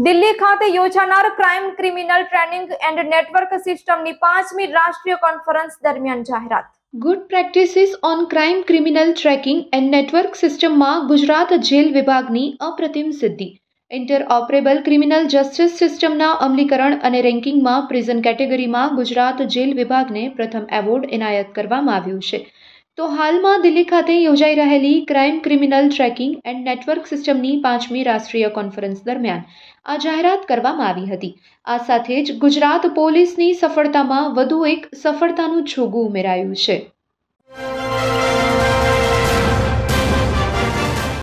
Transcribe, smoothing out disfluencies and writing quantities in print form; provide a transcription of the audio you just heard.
દિલ્હી ખાતે યોજાનાર crime criminal training and network સિસ્ટમની 5મી રાષ્ટ્રીય કોન્ફરન્સ દરમિયાન જાહેરાત. Good practices on crime criminal tracking and network સિસ્ટમમાં ગુજરાત જેલ વિભાગની અપ્રતિમ સિદ્ધિ. ઇન્ટરઓપરેબલ ક્રિમિનલ જસ્ટિસ સિસ્ટમના અમલીકરણ અને રેન્કિંગમાં પ્રિઝન કેટેગરીમાં ગુજરાત જેલ વિભાગને પ્રથમ એવોર્ડ એનાયત કરવામાં આવ્યું છે. તો હાલમાં દિલ્હી ખાતે યોજાઈ રહેલી crime criminal tracking and network સિસ્ટમની 5મી રાષ્ટ્રીય કોન્ફરન્સ દરમિયાન આ જાહેરાત કરવામાં આવી હતી. આ સાથે જ ગુજરાત પોલીસની સફળતામાં વધુ એક સફળતાનું છોગું ઉમેરાયું છે.